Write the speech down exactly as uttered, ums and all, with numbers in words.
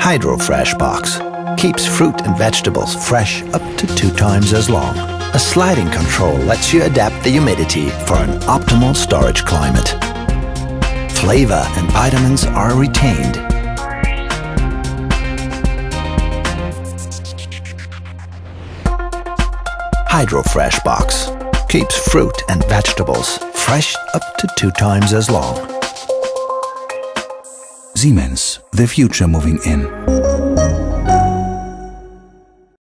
HydroFresh box keeps fruit and vegetables fresh up to two times as long. A sliding control lets you adapt the humidity for an optimal storage climate. Flavor and vitamins are retained. HydroFresh box keeps fruit and vegetables fresh up to two times as long. Siemens, the future moving in.